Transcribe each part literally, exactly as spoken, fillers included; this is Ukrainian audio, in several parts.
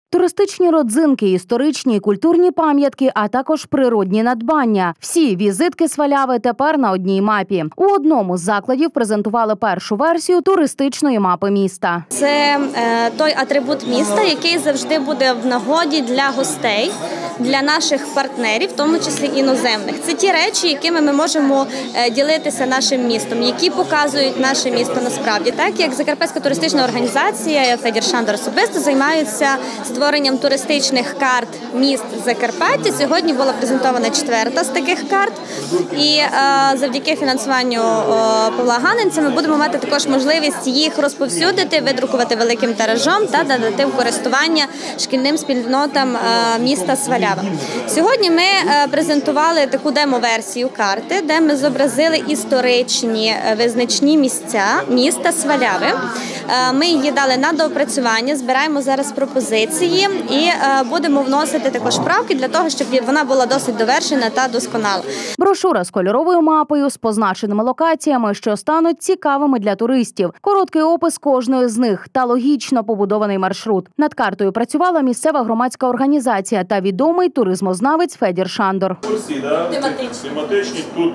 Туристичні родзинки, історичні і культурні пам'ятки, а також природні надбання. Всі візитки Сваляви тепер на одній мапі. У одному з закладів презентували першу версію туристичної мапи міста. Це е, той атрибут міста, який завжди буде в нагоді для гостей, для наших партнерів, в тому числі іноземних. Це ті речі, якими ми можемо е, ділитися нашим містом, які показують наше місто насправді. Так як Закарпатська туристична організація, Федір Шандор особисто займаються створенням туристичних карт міст Закарпаття. Сьогодні була презентована четверта з таких карт. І е, завдяки фінансуванню е, Павла Ганенця ми будемо мати також можливість їх розповсюдити, видрукувати великим тиражом та надати в користування шкільним спільнотам е, міста Свалява. Сьогодні ми е, презентували таку демо-версію карти, де ми зобразили історичні е, визначні місця міста Сваляви. Е, ми її дали на доопрацювання, збираємо зараз пропозиції і е, будемо вносити також правки для того, щоб вона була досить довершена та досконала. Брошура з кольоровою мапою, з позначеними локаціями, що стануть цікавими для туристів. Короткий опис кожної з них та логічно побудований маршрут. Над картою працювала місцева громадська організація та відомий туризмознавець Федір Шандор. Тематичні. Тематичні. Тут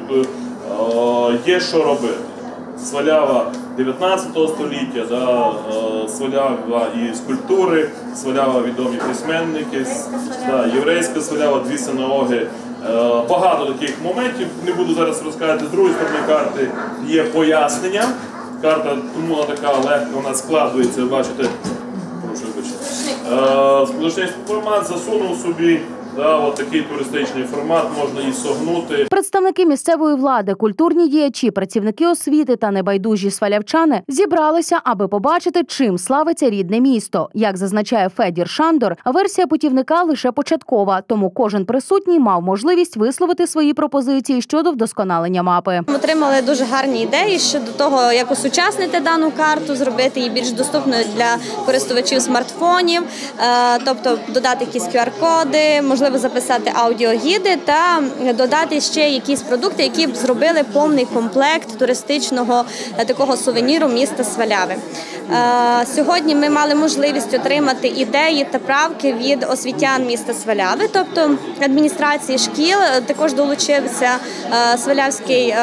е, є що робити. Свалява дев'ятнадцятого століття, да, е, Свалява і скульптури, Свалява відомі письменники, да, єврейська Свалява, дві синагоги. Багато таких моментів, не буду зараз розказати, з другої сторони карти є пояснення. Карта тому вона така легка, вона складується, бачите, прошу вибачити. Сполучний формат засунув собі, да, от такий туристичний формат, можна її согнути. Представники місцевої влади, культурні діячі, працівники освіти та небайдужі свалявчани зібралися, аби побачити, чим славиться рідне місто. Як зазначає Федір Шандор, версія путівника лише початкова, тому кожен присутній мав можливість висловити свої пропозиції щодо вдосконалення мапи. Ми отримали дуже гарні ідеї щодо того, як осучаснити дану карту, зробити її більш доступною для користувачів смартфонів, тобто додати якісь кю ар-коди, можливо записати аудіогіди та додати ще якісь продукти, які б зробили повний комплект туристичного такого сувеніру міста Сваляви. Сьогодні ми мали можливість отримати ідеї та правки від освітян міста Сваляви, тобто адміністрації шкіл. Також долучився Свалявський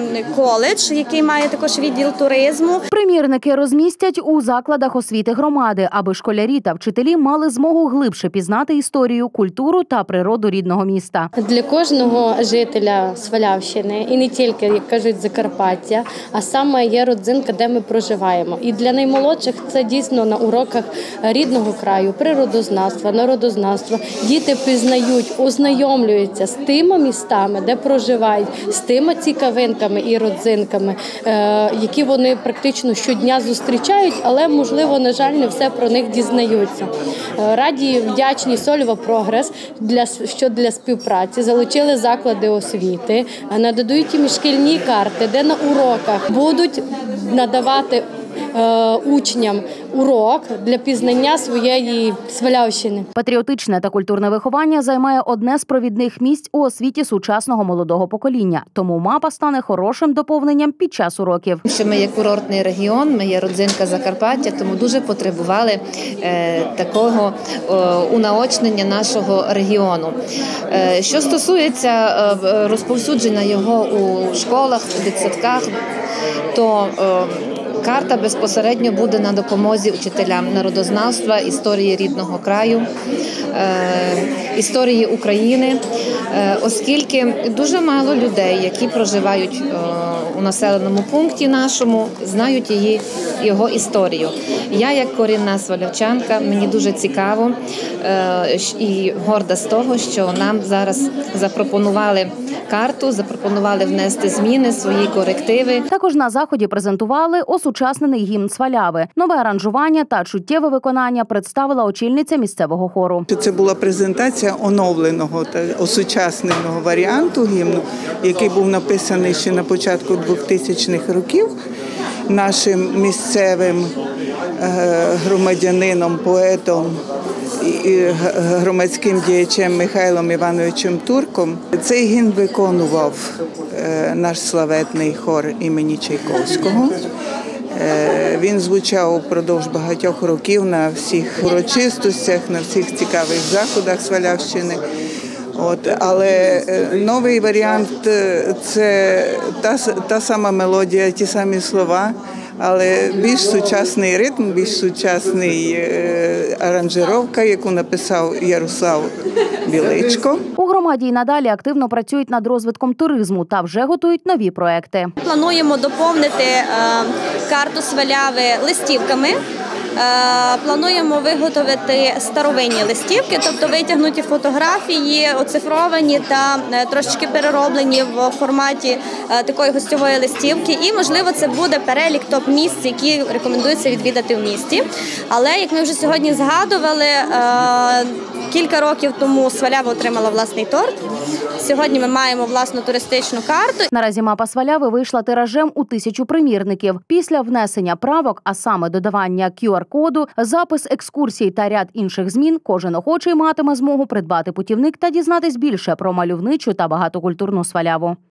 коледж, який має також відділ туризму. Примірники розмістять у закладах освіти громади, аби школярі та вчителі мали змогу глибше пізнати історію, культуру та природу рідного міста. Для кожного жителя Свалявщини, і не тільки, як кажуть, Закарпаття, а саме є родзинка, де ми проживаємо. І для наймолодших це дійсно на уроках рідного краю, природознавства, народознавства. Діти пізнають, ознайомлюються з тими містами, де проживають, з тими цікавинками і родзинками, які вони практично щодня зустрічають, але, можливо, на жаль, не все про них дізнаються. Раді, вдячні Сольва Прогрес для, що для співпраці залучили заклади освіти, надають їм шкільні карти, де на уроках будуть надавати учням урок для пізнання своєї Свалявщини. Патріотичне та культурне виховання займає одне з провідних місць у освіті сучасного молодого покоління. Тому мапа стане хорошим доповненням під час уроків. Що ми є курортний регіон, ми є родзинка Закарпаття, тому дуже потребували е, такого е, унаочнення нашого регіону. Е, що стосується е, розповсюдження його у школах, в дитсадках, то е, карта безпосередньо буде на допомозі учителям народознавства, історії рідного краю, історії України, оскільки дуже мало людей, які проживають у населеному пункті нашому, знають її, його історію. Я, як корінна свалявчанка, мені дуже цікаво і горда з того, що нам зараз запропонували карту, запропонували внести зміни, свої корективи. Також на заході презентували осучаснений гімн Сваляви. Нове аранжування та чуттєве виконання представила очільниця місцевого хору. Це була презентація оновленого та осучасненого варіанту гімну, який був написаний ще на початку двохтисячних років нашим місцевим громадянином, поетом і громадським діячем Михайлом Івановичем Турком. Цей гімн виконував наш славетний хор імені Чайковського. Він звучав упродовж багатьох років на всіх урочистостях, на всіх цікавих заходах Свалявщини. От, але новий варіант – це та, та сама мелодія, ті самі слова, але більш сучасний ритм, більш сучасний е, аранжировка, яку написав Ярослав Біличко. У громаді й надалі активно працюють над розвитком туризму та вже готують нові проекти. Плануємо доповнити е, карту Сваляви листівками. Плануємо виготовити старовинні листівки, тобто витягнуті фотографії, оцифровані та трошечки перероблені в форматі такої гостьової листівки. І, можливо, це буде перелік топ-місць, які рекомендується відвідати в місті. Але, як ми вже сьогодні згадували, кілька років тому Свалява отримала власний торт. Сьогодні ми маємо власну туристичну карту. Наразі мапа Сваляви вийшла тиражем у тисячу примірників. Після внесення правок, а саме додавання кю ар-коду, запис екскурсій та ряд інших змін, кожен охочий матиме змогу придбати путівник та дізнатись більше про мальовничу та багатокультурну Сваляву.